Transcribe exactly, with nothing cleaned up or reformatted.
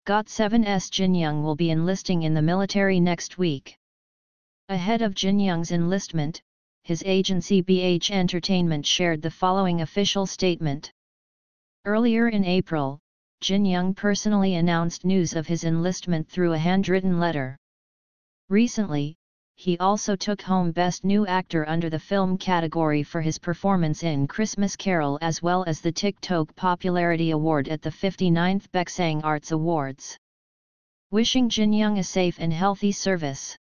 G O T seven's Jinyoung will be enlisting in the military next week. Ahead of Jinyoung's enlistment, his agency B H Entertainment shared the following official statement. Earlier in April, Jinyoung personally announced news of his enlistment through a handwritten letter. Recently, he also took home Best New Actor under the film category for his performance in Christmas Carol as well as the TikTok Popularity Award at the fifty-ninth Baeksang Arts Awards. Wishing Jinyoung a safe and healthy service.